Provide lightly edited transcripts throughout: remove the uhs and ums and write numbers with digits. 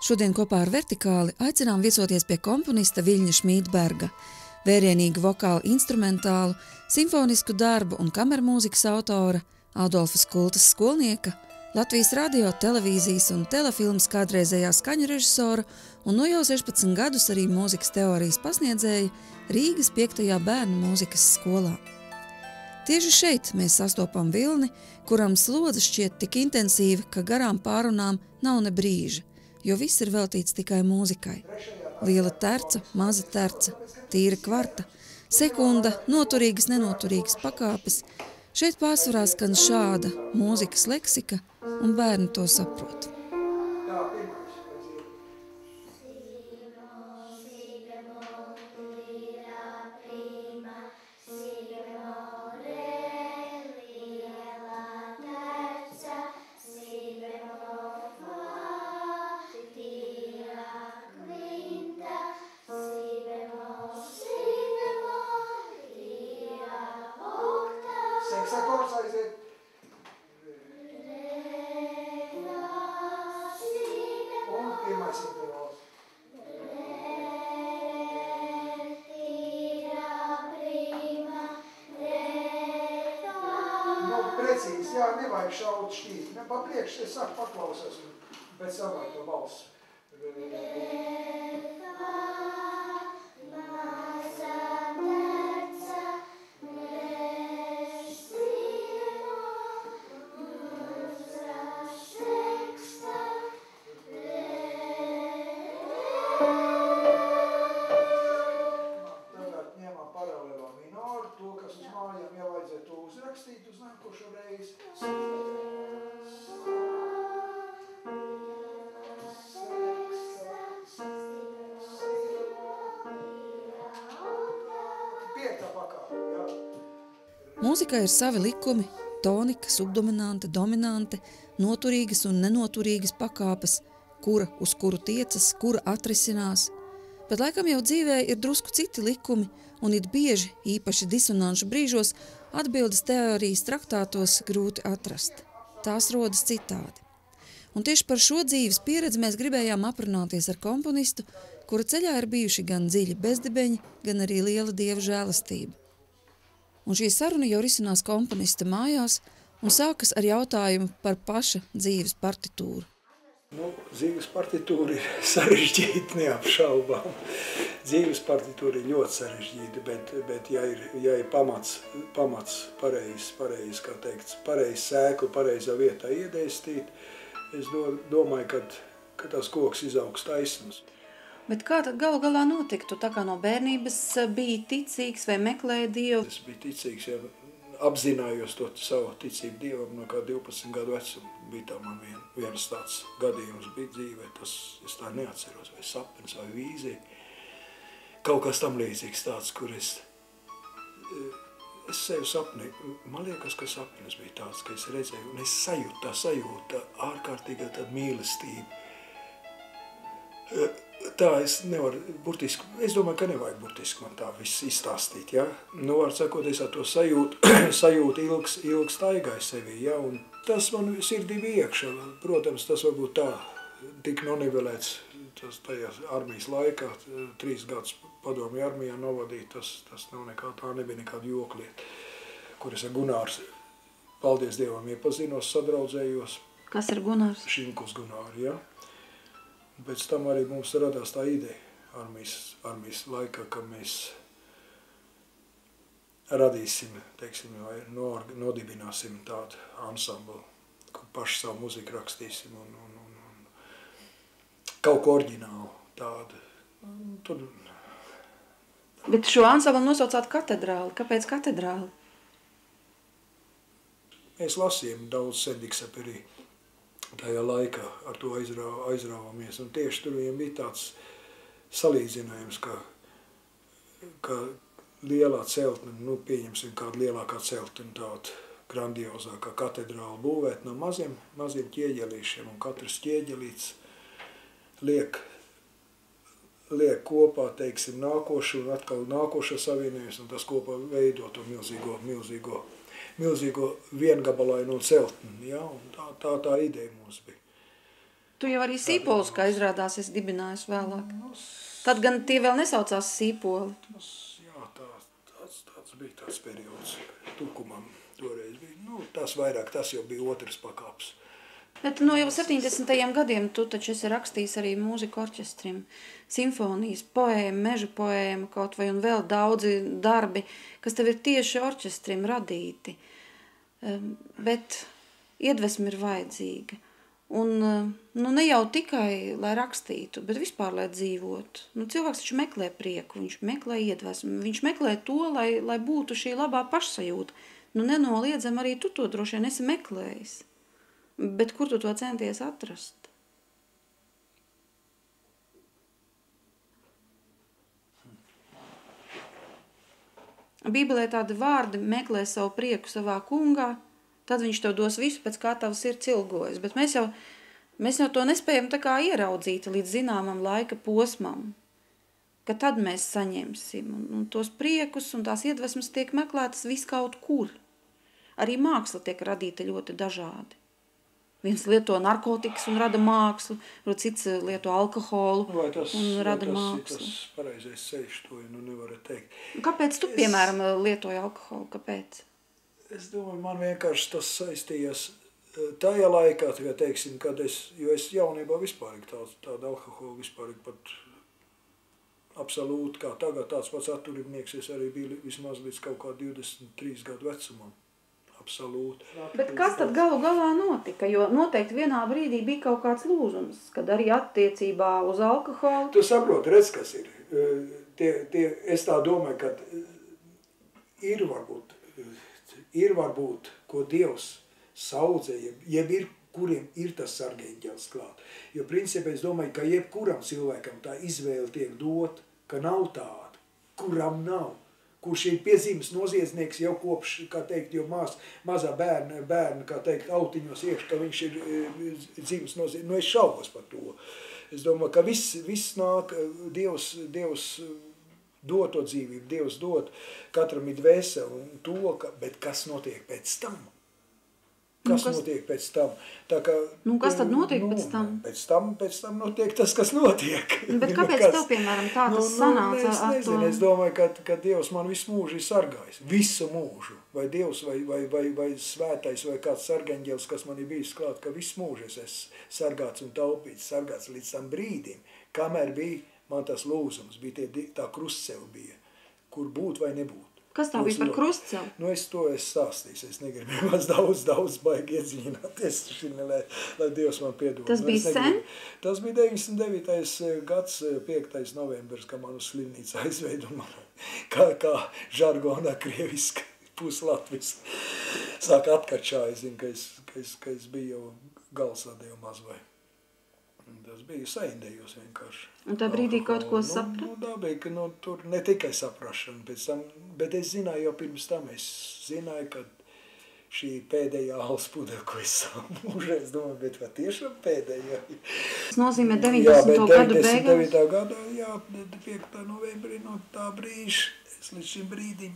Šodien kopā ar Vertikāli aicinām viesoties pie komponista Viļņa Šmīdberga, vērienīgu vokālu instrumentālu, simfonisku darbu un kamermūzikas autora, Adolfas Kultas skolnieka, Latvijas radio, televīzijas un telefilmas kādreizējā skaņu režisora un no jau 16 gadus arī mūzikas teorijas pasniedzēja Rīgas 5. bērnu mūzikas skolā. Tieši šeit mēs sastopam Vilni, kuram slodze šķiet tik intensīva, ka garām pārunām nav ne brīža, jo viss ir veltīts tikai mūzikai. Liela terca, maza terca, tīra kvarta, sekunda, noturīgas, nenoturīgas pakāpes. Šeit pārsvarā skan šāda mūzikas leksika, un bērni to saprot. Precīzi, jā, nevajag šaut šķīt. Pa priekš es saku paklausās un pēc savai to balsu. Tagad ņemam paralēlā minoru, to, kas uz mājām jau vajadzētu to uzrakstīt uz nākošo reizi. Mūzikā ir savi likumi, tonika, subdominante, dominante, noturīgas un nenoturīgas pakāpes, kura uz kuru tiecas, kura atrisinās. Bet laikam jau dzīvē ir drusku citi likumi, un it bieži, īpaši disonanšu brīžos, atbildes teorijas traktātos grūti atrast. Tās rodas citādi. Un tieši par šo dzīves pieredzi mēs gribējām aprunāties ar komponistu, kura ceļā ir bijuši gan dziļi bezdibeņi, gan arī liela dieva žēlastība. Un šī saruna jau risinās komponista mājās un sākas ar jautājumu par paša dzīves partitūru. Dzīves partitūra ir sarežģīta, neapšaubām. Dzīves partitūra ir ļoti sarežģīta, bet ja ir pamats pareizi, kā teikts, pareizi sēklu, pareizā vietā iedēstīt, es domāju, ka tas koks izaugs taisnums. Bet kā tad galu galā notika? Tu tā kā no bērnības biji ticīgs vai meklēji Dievu? Es biju ticīgs, ja apzinājos to savu ticību Dievam no kā 12 gadu vecuma. Bija tā man viens tāds gadījums bija dzīvē, tas es tā neatceros, vai sapnis, vai vīzija. Kaut kas tam līdzīgs tāds, kur es sev sapnīju. Man liekas, ka sapnis bija tāds, ka es redzēju, un es sajūtu ārkārtīgi tādu mīlestību. Tā es nevaru burtiski, es domāju, ka nevajag burtiski man tā viss izstāstīt, ja. Var sakot, es ar to sajūtu ilgs staigāju sevī, ja, un tas man sirdī bija iekšā. Protams, tas varbūt tā tik nonivelēts tajā armijas laikā, 3 gadus padomju armijā novadīt, tas nav tā nebija nekāda joklieta, kur es ar Gunārs, paldies Dievam, iepazinos, sadraudzējos. Kas ir Gunārs? Šinkus Gunāri, ja. Pēc tam arī mums radās tā ideja armijas laikā, ka mēs radīsim, teiksim, vai nodibināsim tādu ansamblu, kur paši savu muziku rakstīsim un kaut ko oriģinālu tādu. Tur... Bet šo ansamblu nosaucāt katedrāli. Kāpēc katedrāli? Mēs lasījām daudz Sendiksaperī. Tajā laikā ar to aizrāvāmies, un tieši tur viņam bija tāds salīdzinājums, ka lielā celtne, pieņemsim kādu lielākā celtne, tāda grandiozākā katedrāla būvēt no maziem ķieģelīšiem, un katrs ķieģelīts liek kopā, teiksim, nākošu un atkal nākošo savienojumus, un tas kopā veido to milzīgo viengabalaino celtni, ja, un tā ideja mums bija. Tu jau arī sīpolus, kā izrādās, esi dibinājis vēlāk. Tad gan tie vēl nesaucās sīpoli. Jā, tāds bija tāds periods. Tukumam toreiz bija. Nu, tas vairāk, tas jau bija otrs pakāps. Bet no jau 70. gadiem tu taču esi rakstījis arī mūziku orķestrim, simfonijas, poēmu, meža poēmu kaut vai un vēl daudzi darbi, kas tev ir tieši orķestrim radīti. Bet iedvesma ir vajadzīga. Un nu, ne jau tikai, lai rakstītu, bet vispār, lai dzīvotu. Nu, cilvēks taču meklē prieku, viņš meklē iedvesmu, viņš meklē to, lai būtu šī labā pašsajūta. Nu, nenoliedzam, arī tu to droši vien esi meklējis. Bet kur tu to centies atrast? Bībelē tādi vārdi: meklē savu prieku savā kungā, tad viņš tev dos visu, pēc kā tavs sirds ilgojas. Bet mēs jau to nespējam tā kā ieraudzīt līdz zināmam laika posmam, ka tad mēs saņemsim. Un tos priekus un tās iedvesmas tiek meklētas vis kaut kur. Arī māksla tiek radīta ļoti dažādi. Viens lieto narkotikas un rada mākslu, cits lieto alkoholu un rada mākslu. Tas pareizais ceļš, to nu nevaru teikt. Kāpēc tu, piemēram, lietoji alkoholu? Kāpēc? Es domāju, man vienkārši tas saistījās tajā laikā, teiksim, jo es jaunībā vispārīgi tādu alkoholu vispārīgi pat absolūti, kā tagad tāds pats atturībnieks, es arī biju vismaz līdz kaut kā 23 gadu vecumam. Absolūti. Bet kas tad galu galā notika? Jo noteikti vienā brīdī bija kaut kāds lūzums, kad arī attiecībā uz alkoholu... Tu saproti, redz, kas ir. Es tā domāju, ka ir varbūt, ko Dievs saudzē, jeb ir, kuriem ir tas sargeņģels klāt. Jo principā es domāju, ka jebkuram cilvēkam tā izvēle tiek dot, ka nav tāda, kuram nav. Kurš ir piezīmes noziedznieks jau kopš, kā teikt, jo mazā bērna, kā teikt, autiņos iekš, ka viņš ir dzīves noziedznieks. Nu, es šaubos par to. Es domāju, ka viss nāk, Dievs dod to dzīvību, Dievs dod, katram ir dvēseli un to, bet kas notiek pēc tam? Kas notiek pēc tam? Tā kā, kas tad notiek pēc tam? Pēc tam notiek tas, kas notiek. Bet kāpēc tev, piemēram, tā tas sanāca? Es nezinu, es domāju, ka Dievs man visu mūžu ir sargājis. Visu mūžu. Vai Dievs, vai svētais, vai kāds sargaņģels, kas man ir bijis klāt, ka visu mūžu es esmu sargāts un taupīts, sargāts līdz tam brīdim, kamēr bija man tas lūzums, bija tā krustceva bija, kur būt vai nebūt. Kas tā bija par krustceli? Nu, es to stāstīju, es negribu maz daudz baigi iedziļināties, lai Dievs man piedod. Tas bija sen? Tas bija 99. gads, 5. novembris, kad man uz slimnīcu aizveidu, kā žargonā krieviski, puslatvis. Sāk atkačā, es zinu, ka es biju jau galsādēju mazvai. Tas bija saindējos vienkārši. Un tā brīdī kaut ko saprat? Tā bija, ka tur ne tikai saprašana pēc tam, bet es zināju jau pirms tam, es zināju, ka šī pēdējā alus pudele, ko es savu mūžē, es domāju, bet vai tiešām pēdējā? Tas nozīmē 90. gadu beigās? 99. gadā, jā, 5. novembrī no tā brīža, es līdz šim brīdim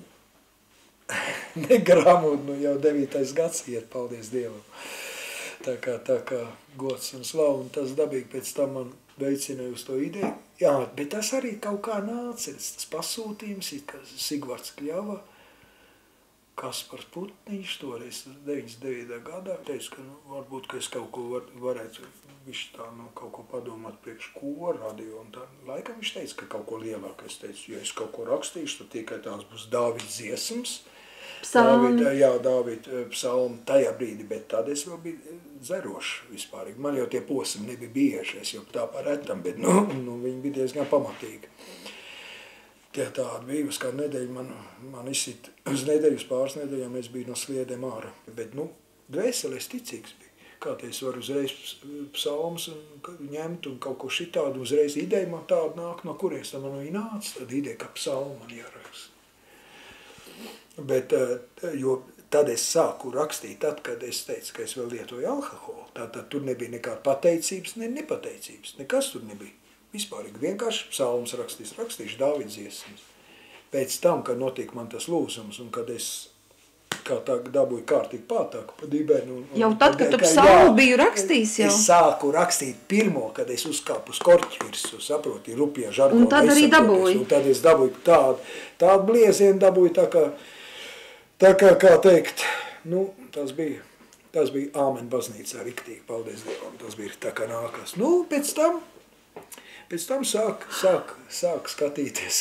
negrāmot, jau 9. gads iet, paldies Dievam. Tā kā gods un slavu, un tas dabīgi pēc tam man veicināja uz to ideju. Jā, bet tas arī kaut kā nāca, tas pasūtījums, Sigvards Kļava, Kaspars Putniņš, toreiz 99. gadā, teica, ka varbūt, ka es kaut ko varētu, viņš tā, kaut ko padomāt priekš ko radio, un tā, laikam viņš teica, ka kaut ko lielāk, es teicu, ja es kaut ko rakstīšu, tad tikai tās būs Dāvids dziesmas, Dāvida psalmi tajā brīdī, bet tad es vēl biju dzerošs vispārīgi. Man jau tie posmi nebija bieži, es jau tā paretam, bet viņi bija diezgan pamatīgi. Tie tādi bija, uz kādu nedēļu man izsit, uz nedēļu, uz pāris nedēļām es biju no sliedēm ārā. Bet, dvēselēs ticīgs bija. Kā te es varu uzreiz psalmus ņemt un kaut ko šitādu, uzreiz ideja man tāda nāk, no kurienes tā man nāca, tad ideja, ka psalmu man jāraksta. Bet, jo tad es sāku rakstīt, tad, kad es teicu, ka es vēl lietoju alkoholu, tad tur nebija nekāda pateicības, ne nepateicības, nekas tur nebija. Vispārīgi vienkārši psalmus rakstīšu Dāvids dziesmas. Pēc tam, kad notiek man tas lūzums un kad es kā tā dabūju kārtīgi pātāku pa dibenu. Jau tad, kad tu psalmu biju rakstījis jau? Es sāku rakstīt pirmo, kad es uzkāpu uz korķi virsmu, saproti, rupjā žargonā. Un tad arī dabūju? Un tad es dabūju tādu bliezienu, dabūju tā kā teikt, nu, tas bija āmen baznīcā riktīgi, paldies Dievam, tas bija tā kā nākas. Nu, pēc tam sāk skatīties,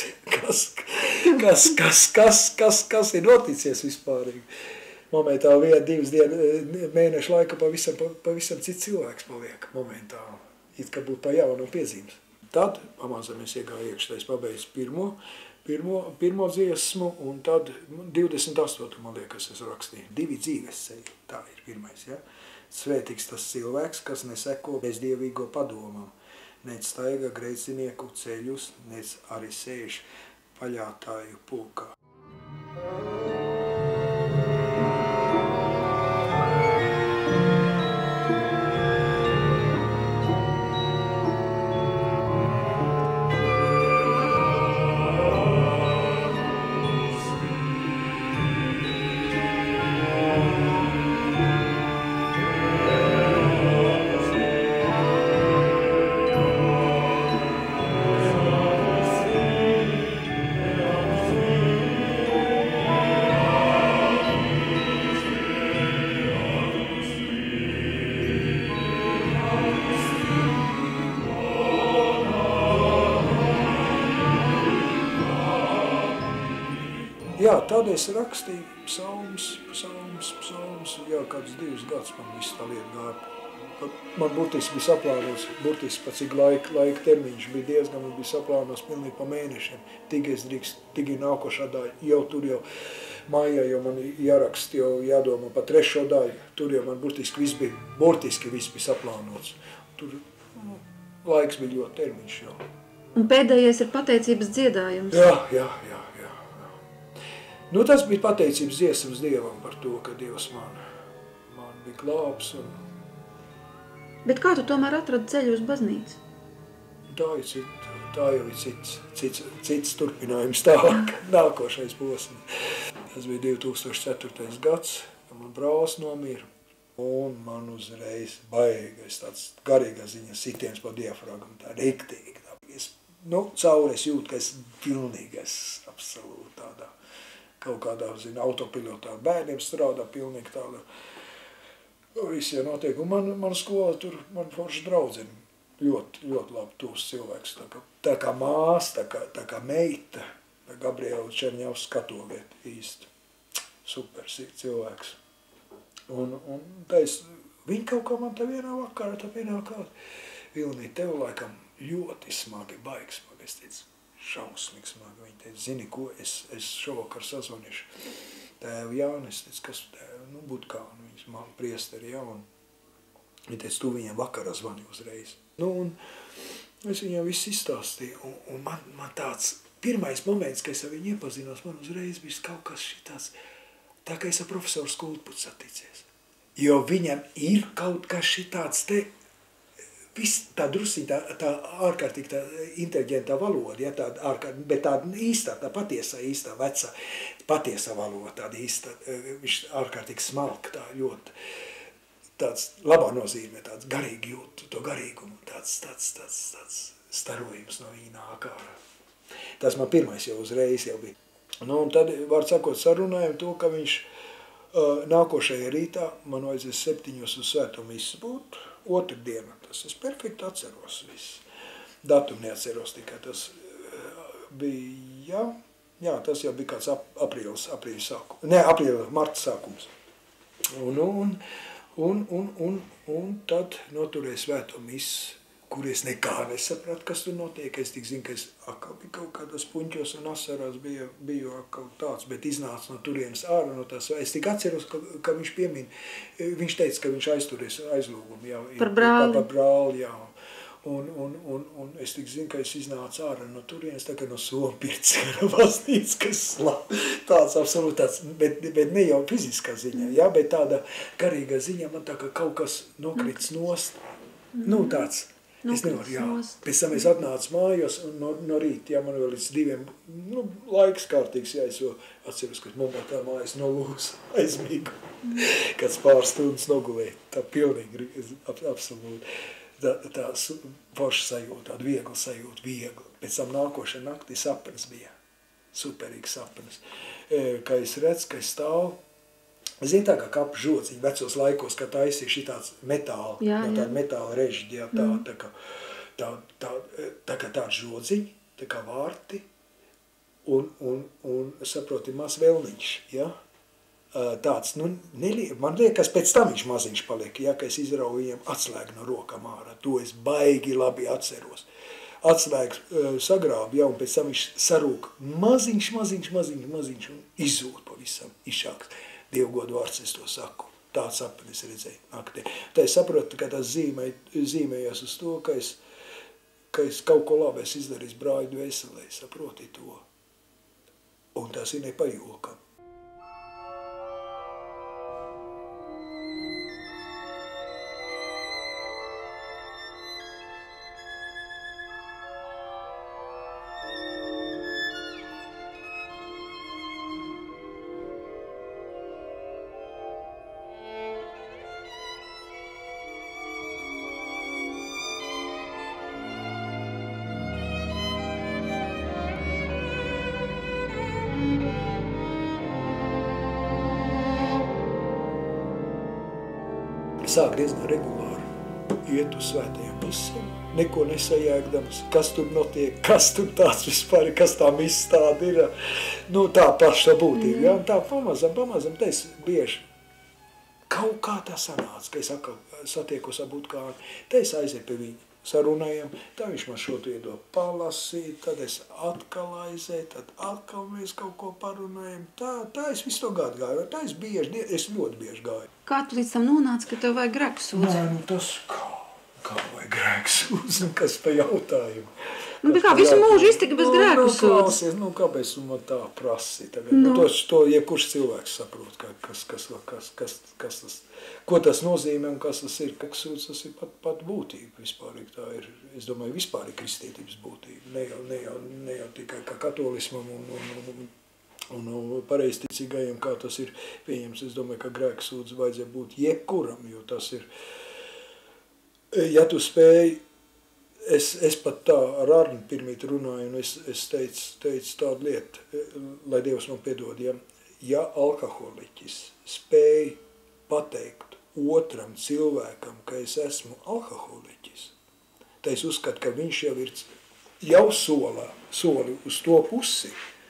kas ir noticies vispārīgi. Momentā 1-2 mēnešu laika pavisam cits cilvēks paliek momentāli. It kā būtu pa jaunu piezīmes. Tad pamazām es iegāju iekšā, es pabeidzu pirmo dziesmu, un tad 28. man liekas es rakstīju. 2 dzīves ceļi, tā ir pirmais, ja? Svētīgs tas cilvēks, kas neseko bezdievīgo padomam. Nec staiga grēcinieku ceļus, nec arī sēž paļātāju pulkā. Jā, tad es rakstīju psalmus, jā, kāds 2 gadus man viss tā lieta gāja. Man burtiski bija saplānos, pa cik laika termiņš bija diezgan, man bija saplānos pilnīgi pa mēnešiem. Tik es drīkst, tik ir nākošā daļa, jau mājā, jo man jārakst, jau jādomā pa 3. daļu. Tur jau man burtiski viss bija saplānots. Tur laiks bija ļoti termiņš jau. Un pēdējais ir pateicības dziedājums. Jā. Nu, tas bija pateicības dziesmas Dievam par to, ka Dievs man bija glābs. Bet kā tu tomēr atradi ceļu uz baznīcu? Tā jau ir cits turpinājums tālāk, nākošais posms. Tas bija 2004. gads, kad man brālis nomira. Un man uzreiz baigais tāds garīgā ziņa sitiens pa diafragmu, tā riktīgi. Cauri es jūtu, ka es pilnīgi absolūti tādā. Kaut kādā, autopilotā bērniem strādā pilnīgi tāda. Viss jau notiek. Un man skola tur, man forši draudzene. Ļoti labi tūs cilvēks. Tā kā māsa, tā kā meita. Gabriela Čerņavs skatoviet īsti. Super cilvēks. Un viņi kaut kā man tā vienā vakarā, tā vienā kāda. Vilnī, tev laikam ļoti smagi, baigi smagi, es teicu. Šausmīgi smagi. Viņi teica, zini, ko es šovakar sazvanīšu tēvu Jāni, es teicu, kas tēvu, būtu kā, viņas man priesteri, jā, un viņi teica, tu viņiem vakarā zvani uzreiz. Un es viņiem visu izstāstīju, un man tāds pirmais moments, kad es ar viņu iepazinos, man uzreiz bija kaut kas šitāds, tā kā es ar profesoru Skulputu saticies. Jo viņam ir kaut kas šitāds te, viss tā drusīgi, tā ārkārtīgi tā inteliģentā valoda, ja, bet tāda īstā, tā patiesā, vecā, patiesā valoda, tāda īsta, viņš ārkārtīgi smalka, tā ļoti, tāds labā nozīmē, tāds garīgi jūt, to garīgumu, tāds starojums no viņa nāk ārā. Tas man pirmais jau uzreiz jau bija. Un tad, var sakot, sarunājam to, ka viņš nākošajā rītā man vajadzēs 7 uz svēto misu būt, 2. diena. Tas es perfekti atceros visu. Datumu neatceros tikai, tas bija, jā, tas jau bija kāds aprīļa sākums. Ne, marta sākums. Un tad noturēju svēto misu, kur es nekā nesapratu, kas tur notiek. Es tik zinu, ka es atkal biju kaut kādos puņķos un asarās biju atkal tāds, bet iznāca no turienes ārā no tās. Es tik atceros, ka viņš piemin, viņš teica, ka viņš aizturies aizlūgumu. Jā, par brāli. Par brāli, jā. Un es tik zinu, ka es iznācu ārā no turienes, tā kā no Sompirts, no baznīcas, kas tāds absolūti tāds, bet ne jau fiziskā ziņā, jā, bet tāda garīga ziņa man tā kā kaut kas nokrits nost, tāds. Es nevaru, jā. Pēc tam es atnācu mājās un no rīta, jā, man vēl līdz 2, laiks kārtīgs, jā, es jau atceros, ka momentā mājas nolūs aizmīgu, kāds pāris stundas nogulēja, tā pilnīgi, absolūti, tā forša sajūta, tāda viegla sajūta, viegla. Pēc tam nākošā naktī sapnis bija, superīgs sapnis, kā es redzu, ka es stāvu. Zini tā kā kapu žociņi vecos laikos, kad taisīja šitāds metāla, no tāda metāla režģi, tā kā tādi žociņi, tā kā vārti, un saproti, maz vēlniņš, ja? Tāds, man liekas, pēc tam viņš maziņš paliek, ja, ka es izrauju viņam atslēgu no rokām ārā, to es baigi labi atceros. Atslēgu sagrābu, ja, un pēc tam viņš sarūk maziņš, un izzūd pavisam, izšāks. Dievgodu vārds, es to saku. Tāds sapnis redzēju naktī. Tā es saprotu, ka tas zīmējās uz to, ka es kaut ko labi esmu izdarījis brāļu dvēselē, saproti to. Un tas ir nepajokam. Sāk diezgan regulāri iet uz svētajām misēm, neko nesajēgdams, kas tur notiek, kas tur tāds vispār ir, kas tā miss tāda ir, tā paša būtība, ja, un tā pamazam, tā es bieži kaut kā tā sanāca, ka es atkal satiekos ar Butkāni, tā es aizēju pie viņa, sarunājam, tā viņš man šo iedod palasīt, tad es atkal aizēju, tad atkal mēs kaut ko parunājam, tā es visu to gadu gāju, tā es ļoti bieži gāju. Kā tu līdz tam nonāci, ka tev vajag grēksūdzi? Nē, tas kā vajag grēksūdzi, kas pa jautājumu. Kā visu mūžu iztika bez grēksūdzi? Kāpēc man tā prasi tagad? To jebkurš cilvēks saprot, kas tas, ko tas nozīmē un kas tas ir. Grēksūdzi tas ir pat būtība vispārīgi. Tā ir, es domāju, vispārīgi kristietības būtība. Ne jau tikai kā katolismam un pareizticīgajiem, kā tas ir pieņems. Es domāju, ka grēksūdzi vajadzēja būt jebkuram, jo tas ir, ja tu spēj. Es pat tā ar Arni pirmīt runāju, un es teicu tādu lietu, lai Dievs man piedod, ja alkoholiķis spēj pateikt otram cilvēkam, ka es esmu alkoholiķis, tad es uzskatu, ka viņš jau ir soli uz to pusi,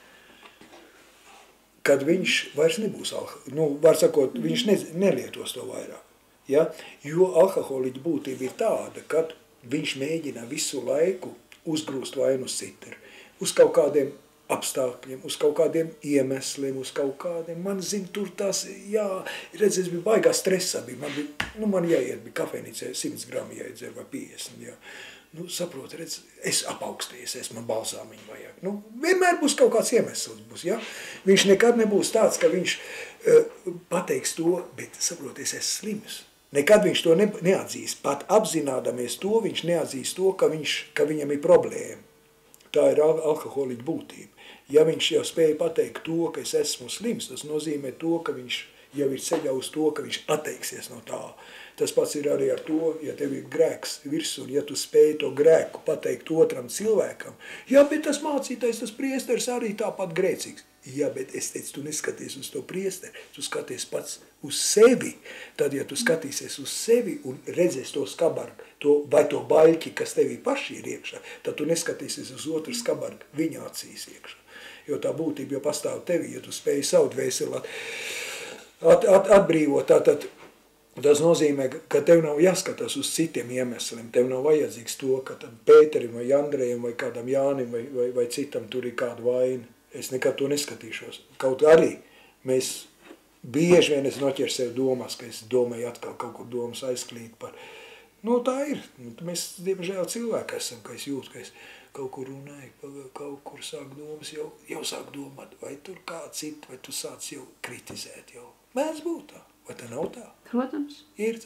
kad viņš vairs nebūs alkoholiķis, var sakot, viņš nelietos to vairāk, ja? Jo alkoholiķa būtība ir tāda, kad viņš mēģina visu laiku uzgrūst vainu uz citu, uz kaut kādiem apstākļiem, uz kaut kādiem iemesliem, uz kaut kādiem, man zina, tur tās, redz, es biju baigā stresā, man jāiet, bija kafejnīcē 100 gramu jāiedzer vai 50, saprot, redz, es apaukstējies, man balzāmiņu vajag, vienmēr būs kaut kāds iemesls, viņš nekad nebūs tāds, ka viņš pateiks to, bet, saprot, es esmu slims. Nekad viņš to neatzīs, pat apzinādamies to, viņš neatzīs to, ka viņam ir problēma. Tā ir alkoholiķa būtība. Ja viņš jau spēja pateikt to, ka es esmu slims, tas nozīmē to, ka viņš jau ir ceļā uz to, ka viņš atteiksies no tā. Tas pats ir arī ar to, ja tev ir grēks virsū, ja tu spēj to grēku pateikt otram cilvēkam, bet tas mācītais, tas priesteris arī tāpat grēcīgs. Bet es teicu, tu neskaties uz to priesteri, tu skaties pats uz sevi. Tad, ja tu skatīsies uz sevi un redzēs to skabargu, vai to baļķi, kas tevī paši ir iekšā, tad tu neskatīsies uz otru skabargu, viņa acīs iekšā. Jo tā būtība jau pastāv tevī, ja tu spēji savu dvēseli atbrīvot, tad tas nozīmē, ka tev nav jāskatās uz citiem iemesliem, tev nav vajadzīgs to, ka Pēterim vai Andrejam vai kādam Jānim vai citam tur ir kāda vaina. Es nekad to neskatīšos. Kaut arī mēs bieži vien es noķeru sev domās, ka es domāju atkal kaut kur domas aizklīt par. Tā ir. Mēs, diemžēl, cilvēki esam, ka es jūtu, ka es kaut kur runāju, kaut kur sāk domas, jau sāk domāt, vai tur kā cita, vai tu sāc jau kritizēt jau. Mēdz būt tā. Vai tā nav tā? Protams. Ir tā.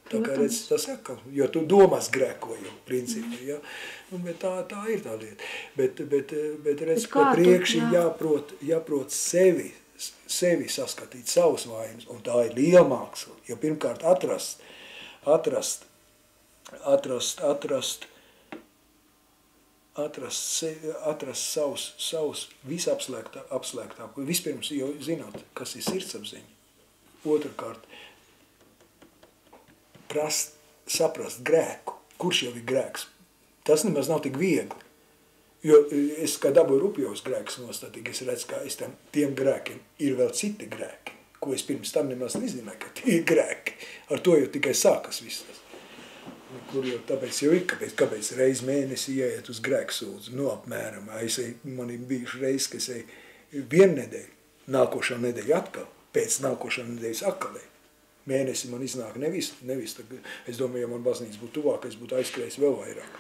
Tā kā redz, tas atkal, jo tu domās grēkoju, principā, ja? Bet tā ir tā lieta. Bet redz, pa priekši jāprot sevi saskatīt, savus vainas, un tā ir liela māksla. Jo pirmkārt atrast savus visapslēgtāko. Vispirms jau zināt, kas ir sirdsapziņa. Otrkārt, saprast grēku, kurš jau ir grēks. Tas nemaz nav tik viegli. Jo es, kā dabūju rupjos grēkus nostatīgi, es redzu, ka tiem grēkiem ir vēl citi grēki, ko es pirms tam nemaz nezināju, ka tie ir grēki. Ar to jau tikai sākas viss tas. Kur jau tāpēc jau ir, kāpēc reiz mēnesi ieiet uz grēksūdzu, apmēram. Man ir bijuši reiz, ka es vienu nedēļu, nākošā nedēļa atkal, pēc nākošā nedēļas akalē. Mēnesi man iznāk nevis. Es domāju, ja man baznīca būtu tuvāk, es būtu aizskrējis vēl vairāk.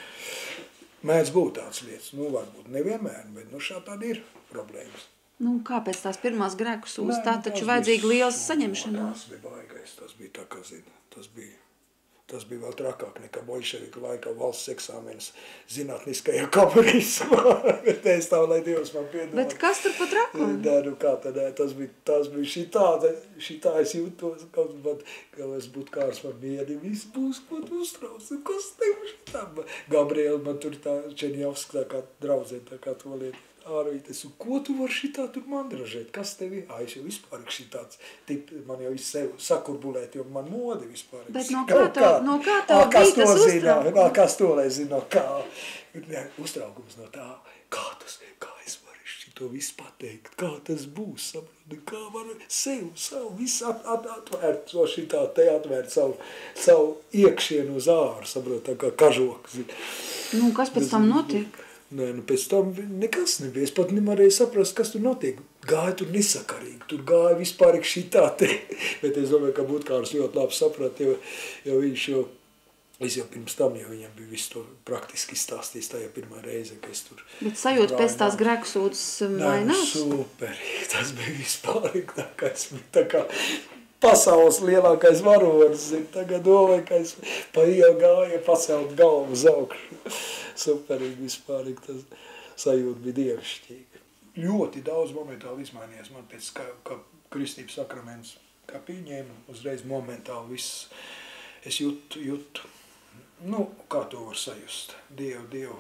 Mēdz būt tāds lietas. Varbūt nevienmēr, bet šādi ir problēmas. Kāpēc tās pirmās grēku sūdzes? Tā taču vajadzīga liels saņemšanās. Tas bija baigais, tas bija tā, kā zina. Tas bija vēl trakāk nekā boļševiku laikā valsts eksāmenes zinātniskajā kamerīsmā. Bet es tā, lai Dievs man piedod. Bet kas tur pat rakuma? Kā tad, tas bija šitā es jūtos, ka es būtu kārs man mieri, viss būs, ko tu uztrauc. Kas tev šitā? Gabriela man tur tā Čeņjavska, tā kā draudzē, tā kā to lietu. Ārvītes, un ko tu var šitā tur mandražēt? Kas tev ir? Es jau vispār šitāds, man jau sev sakurbulēt, jo man modi vispār. Bet no kā tev bija tas uztraukums? Kas to lai zina, no kā? Uztraukums no tā, kā es varu šito visu pateikt, kā tas būs, saproti, kā varu savu visu atvērt, so šitā te atvērt savu iekšienu uz āru, saproti, tā kā kažoks. Kas pēc tam notiek? Pēc tam nekas nebija. Es pat nevarēju saprast, kas tur notiek. Gāja tur nesakarīgi, tur gāja vispār šitā te. Bet es domāju, ka Būtkārs ļoti labi saprat, jo viņš jau, es jau pirms tam, jo viņam bija visu to praktiski stāstījis, tā jau pirmā reize, ka es tur... Bet sajūta pēc tās grēksūdzes mainās? Superīgi, tas bija vispār, tā kā pasaules lielākais varonis, tagad domāju, ka es pa ielu gāju, pacelt galvu uz augšu. Superīgi vispārīgi, tas sajūta bija dievišķīga. Ļoti daudz momentāli izmainījās man pēc, kā kristības sakraments, kā pieņēma, uzreiz momentāli viss. Es jūtu, kā to var sajust, Dievu,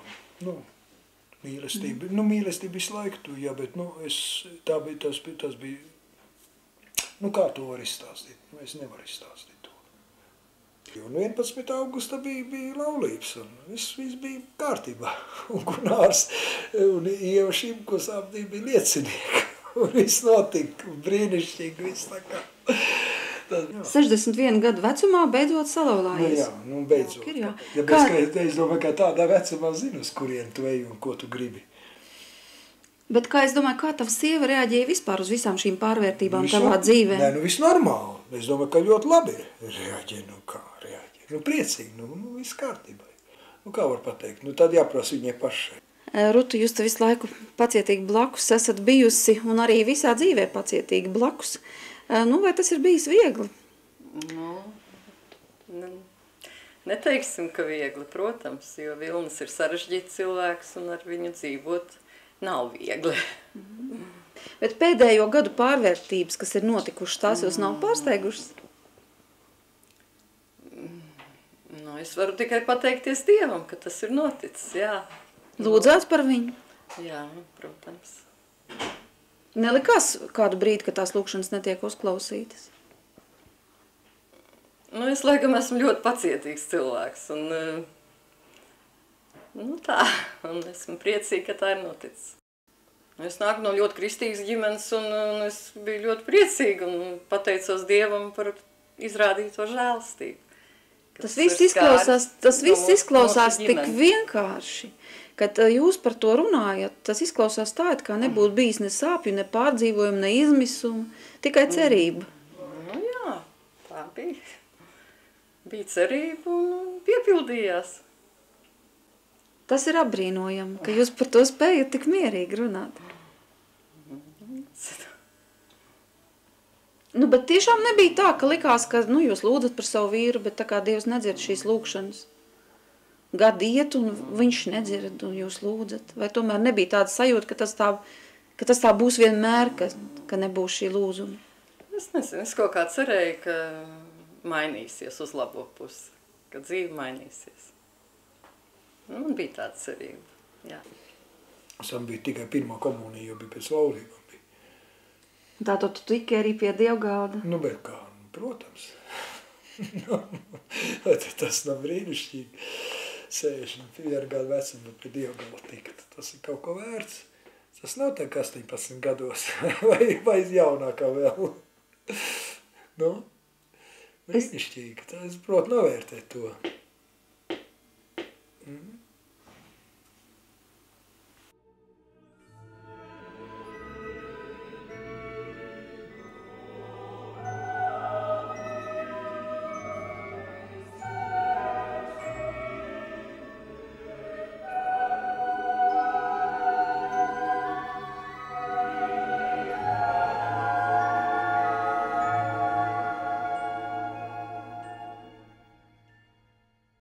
mīlestība. Mīlestība visu laiku, jā, bet, tas bija, kā to var izstāstīt? Es nevaru izstāstīt to. Un 11. augusta bija laulības, un viss bija kārtībā. Un Gunārs un Ieva Šimkus abi bija liecinieki. Un viss notika, brīnišķīgi, viss tā kā. 61 gadu vecumā beidzot salauzājies. Jā, beidzot. Es domāju, ka tādā vecumā zinu, uz kurien tu ej un ko tu gribi. Bet es domāju, kā tava sieva reaģēja vispār uz visām šīm pārvērtībām tavā dzīvē? Viss normāli. Es domāju, ka ļoti labi reaģē. Kā reaģē? Priecīgi, viss kārtībā. Kā var pateikt? Tad jāprasa viņai pašai. Ruta, jūs te visu laiku pacietīgi blakus esat bijusi un arī visā dzīvē pacietīgi blakus. Vai tas ir bijis viegli? Neteiksim, ka viegli, protams, jo Vilnis ir sarežģīts cilvēks un ar viņu dzīvot nav viegli. Bet pēdējo gadu pārvērtības, kas ir notikušas, tās jūs nav pārsteigušas? Es varu tikai pateikties Dievam, ka tas ir noticis, jā. Lūdzāt par viņu? Jā, protams. Nelikās kādu brīdi, ka tās lūkšanas netiek uzklausītas? Es laikam esmu ļoti pacietīgs cilvēks, un esmu priecīga, ka tā ir noticis. Es nāku no ļoti kristīgas ģimenes, un es biju ļoti priecīga un pateicos Dievam par izrādīto žēlstību. Tas viss izklausās tik vienkārši, kad jūs par to runājat. Tas izklausās tā, kā nebūtu bijis ne sāpju, ne pārdzīvojumu, ne izmisumu, tikai cerība. Jā, tā bija. Bija cerība un piepildījās. Tas ir apbrīnojami, ka jūs par to spējat tik mierīgi runāt. Nu, bet tiešām nebija tā, ka likās, ka jūs lūdzat par savu vīru, bet tā kā Dievs nedzird šīs lūkšanas. Gadi iet un viņš nedzird un jūs lūdzat. Vai tomēr nebija tāda sajūta, ka tas tā būs vienmēr, ka nebūs šī lūzuma? Es nezinu, es kaut kā cerēju, ka mainīsies uz labo pusi, ka dzīve mainīsies. Man bija tāda cerība, jā. Sam bija tikai pirmā komunija, jo bija pēc laulībām. Tātad tu tiki arī pie dievgalda? Nu, bet kā, protams. Tas nav brīnišķīgi. 61 gadu vecumā pie dievgalda tika. Tas ir kaut ko vērts. Tas nav tā 18 gados vai jaunākā vēl. Nu, brīnišķīgi. Es protu novērtēt to.